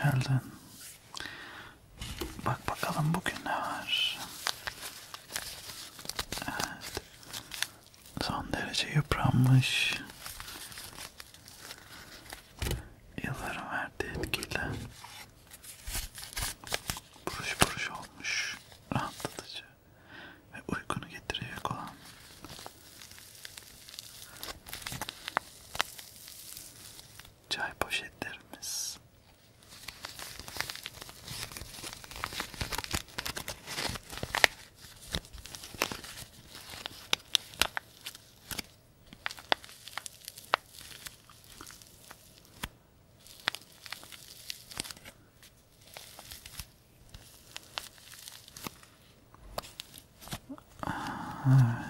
geldin. Bak bakalım bugün ne var. Evet. Son derece yıpranmış. Yılların verdiği etkiyle buruş buruş olmuş. Rahatlatıcı ve uykunu getirecek olan çay poşetlerimiz. Evet.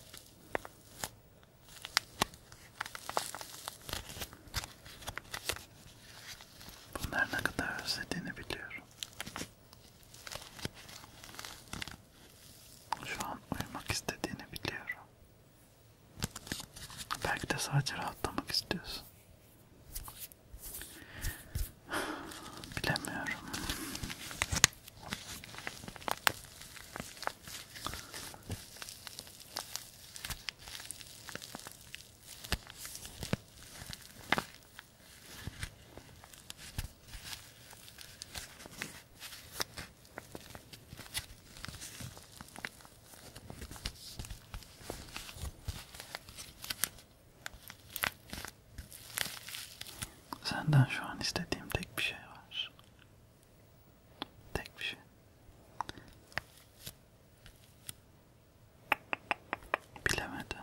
Bunları ne kadar özlediğini biliyorum. Şu an uyumak istediğini biliyorum. Belki de sadece rahatlamak istiyorsun. Bilemiyorum. Senden şu an istediğim tek bir şey var. Tek bir şey. Bilemedin.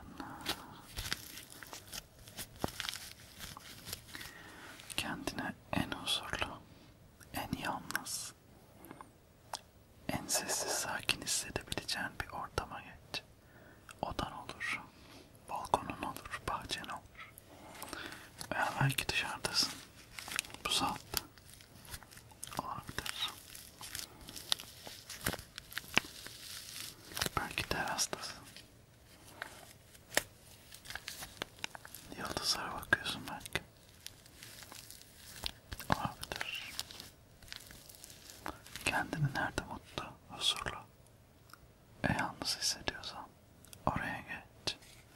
Kendine en huzurlu, en yalnız, en sessiz, sakin hissedebileceğin bir ortama geç. Odan olur, balkonun olur, bahçen olur. Veya belki dışarıdasın. Bu saatte olabilir. Belki terastasın. Yıldızlara bakıyorsun belki. Olabilir. Kendini nerede mutlu, huzurlu ve yalnız hissediyorsan oraya geç.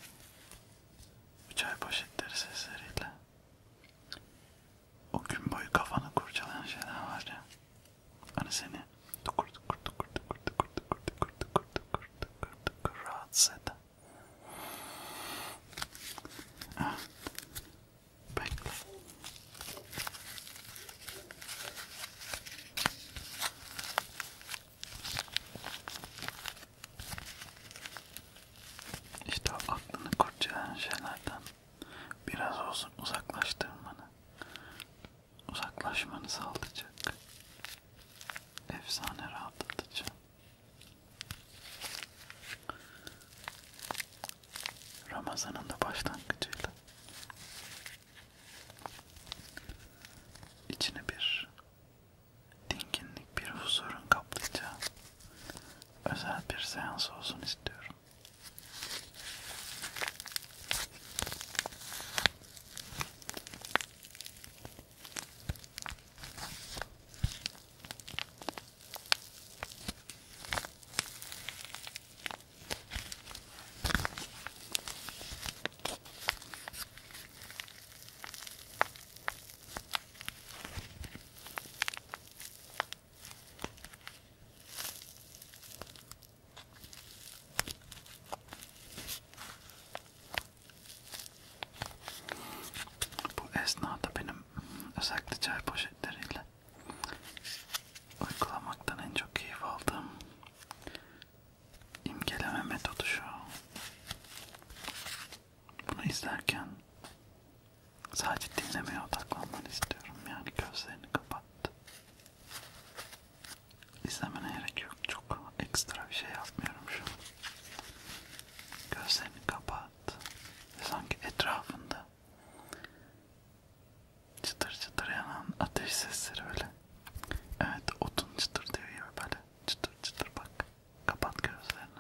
Bu çay poşetleri sesleriyle o gün boyu kafanı kurcalayan şeyler var ya. Hani seni tukur tukur tukur tukur tukur tukur tukur tukur tukur tukur tukur rahatsız eden. Bekle. İşte o aklını kurcalayan şeylerden biraz olsun uzaklaştırmanı, uzaklaşmanı sağlayacak. Efsane rahatlatıcı. Ramazan'ın da başlangıcıyla içine bir dinginlik, bir huzurun kaplayacağı özel bir seans olsun istiyorum. Bu esnada benim özellikle çay poşetleriyle uygulamaktan en çok keyif aldığım imgeleme metodu şu. Bunu izlerken sadece dinlemeye odaklanmanı istiyorum. Yani gözlerini kapat. İzlemene gerek yok. Çok ekstra bir şey yapmıyorum şu an. Gözlerini kapat. Ve sanki etrafında çıtır çıtır yanan ateş sesleri öyle. Evet, otun çıtır diyor gibi böyle. Çıtır çıtır bak. Kapat gözlerini.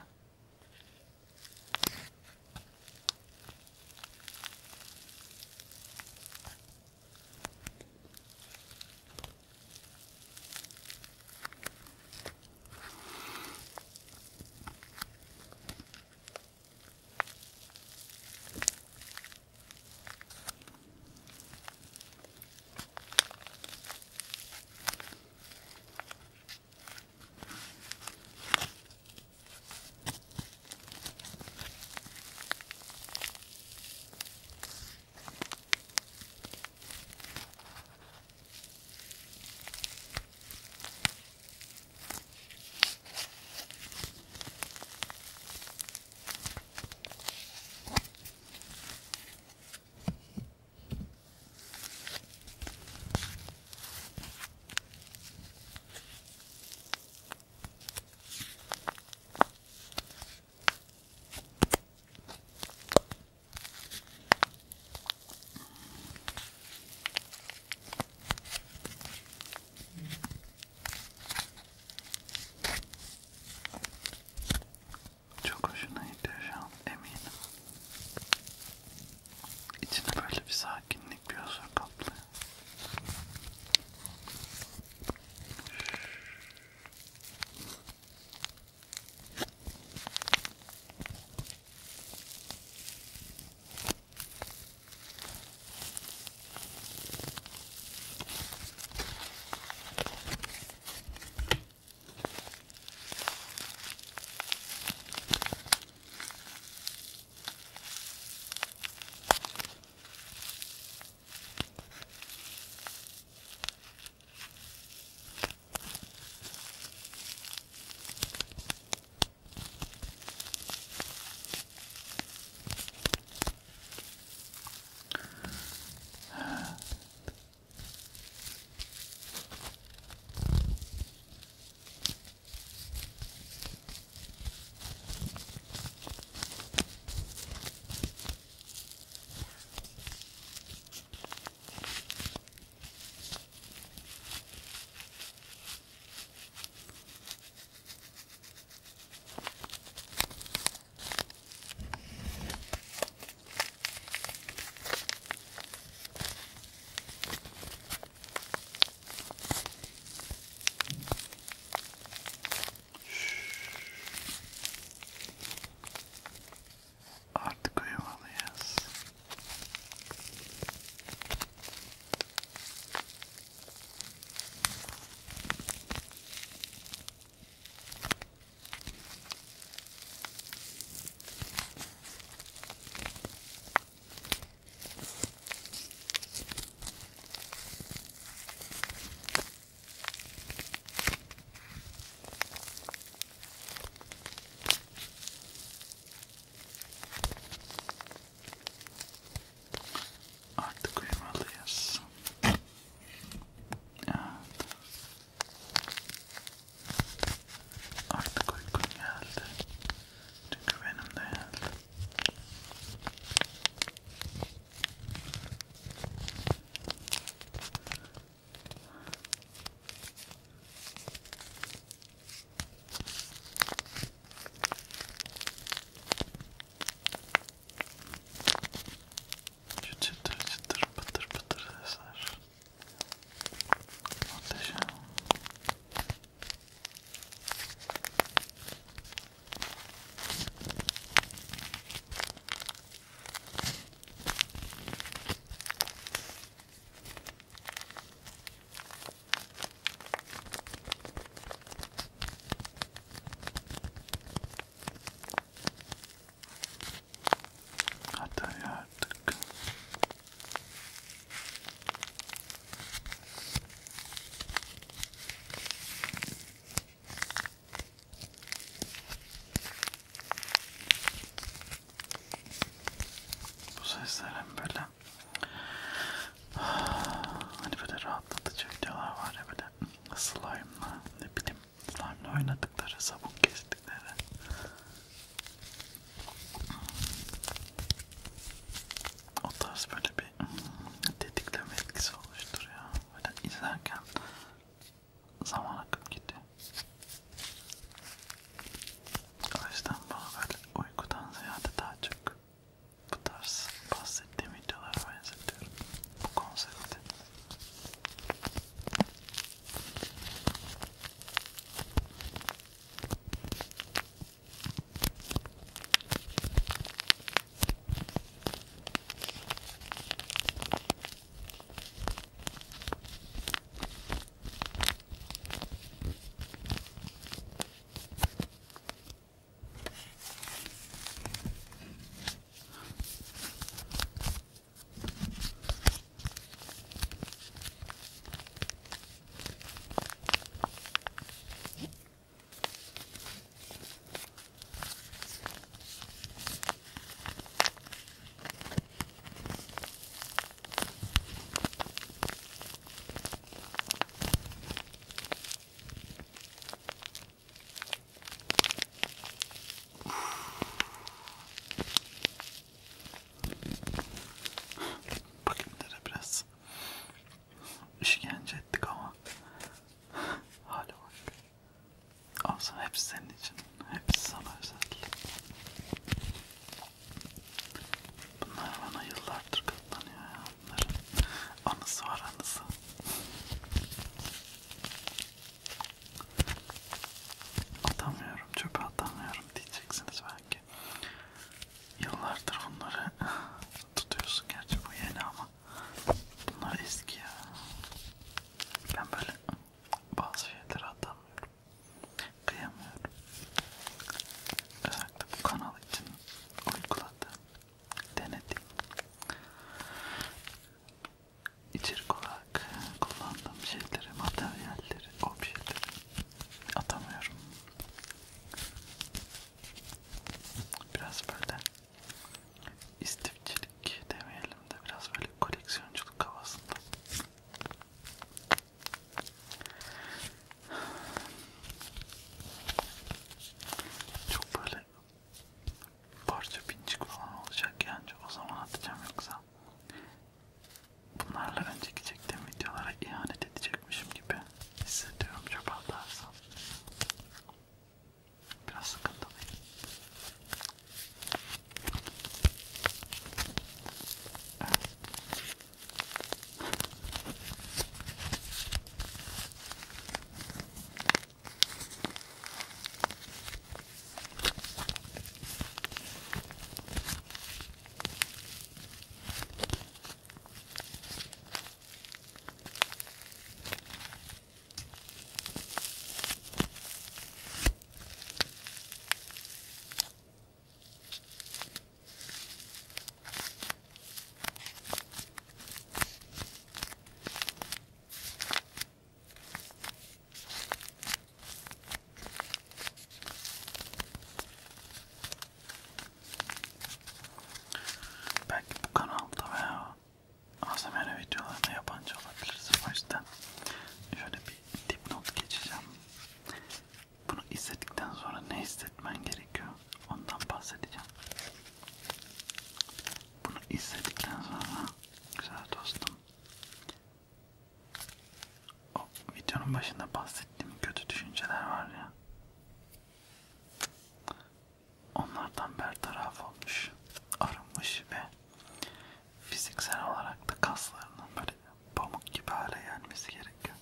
izlerim böyle. Hani böyle rahatlatıcı videolar var ya, böyle slime'la, ne bileyim, slime'la oynadıkları, sabun kestikleri. O tarz böyle bir tetikleme etkisi oluşturuyor. Böyle izlerken zaman akıp gidiyor. O yüzden bana böyle uykudan ziyade daha çok bu tarz bahsettiğim videolara benzetiyorum bu konsepti. Bakımları biraz işkence ettik ama hadi bak. Olsun, hepsi senin için. Hepsi sana özel. Bunlar bana yıllardır katlanıyor ya. Bunların anısı var, anısı. Atamıyorum, çöpe atamıyorum diyeceksiniz belki. Yıllardır bunları tutuyorsun. Gerçi bu yeni ama bunlar eski ya. Ben böyle bazı şeyleri atamıyorum. Kıyamıyorum. Özellikle bu kanal için uyguladığım, denediğim, içerik olarak kullandığım şeyleri, materyalleri, objeleri atamıyorum. Biraz böyle istifçilik demeyelim de biraz böyle koleksiyonculuk havasında. Çok böyle parça pincik falan olacak yani, o zaman atacağım, yoksa bunlarla önceki çektiğim videolara ihanet edecekmişim gibi hissediyorum çöpe atarsam. Biraz sıkıntılıyım. Evet. Belki bu kanalda veya ASMR videolarında yabancı olabiliriz. O yüzden şöyle bir dipnot geçeceğim. Bunu izledikten sonra ne hissetmen gerekiyor, ondan bahsedeceğim. Bunu izledikten sonra güzel dostum, o videonun başında bahsettiğim kötü düşünceler var ya, onlardan bertaraf olmuş, arınmış ve fiziksel olarak da kaslarının böyle pamuk gibi hale gelmesi gerekiyor.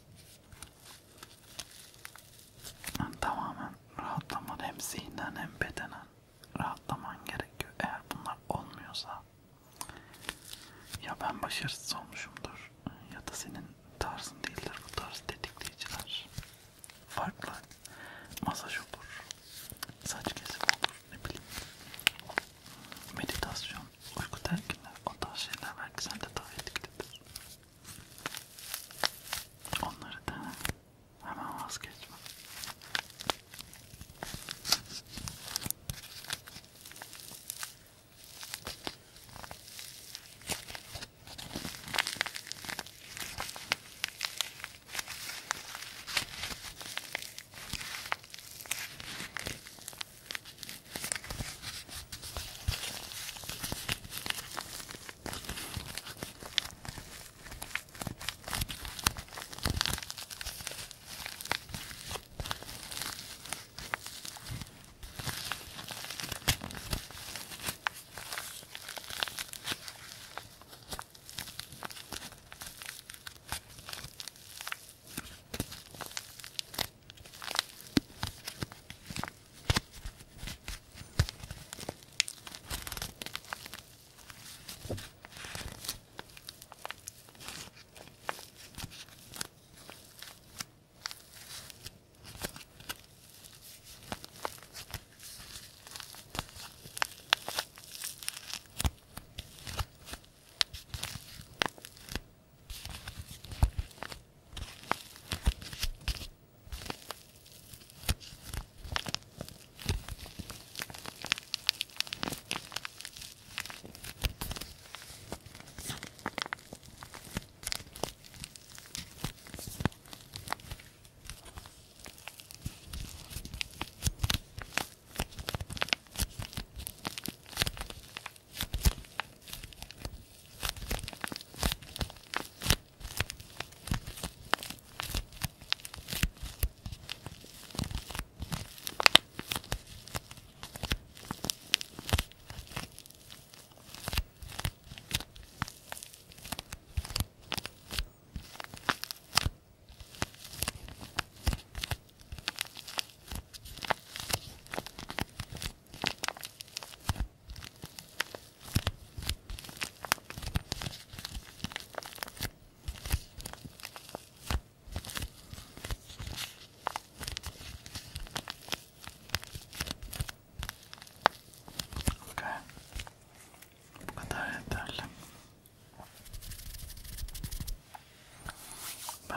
Yani tamamen rahatlaman, hem zihnen hem bedenen rahatlaman gerekiyor. Eğer bunlar olmuyorsa, ya ben başarısız olmuşumdur ya da senin tarzın değildir bu tarz tetikleyiciler. Farklı masaj olur, saç kesimi olur, ne bileyim, meditasyon, uyku telkinleri, o tarz şeyler belki sende daha etkilidir. Onları dene, hemen vazgeçme.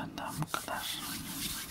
Benden bu kadar.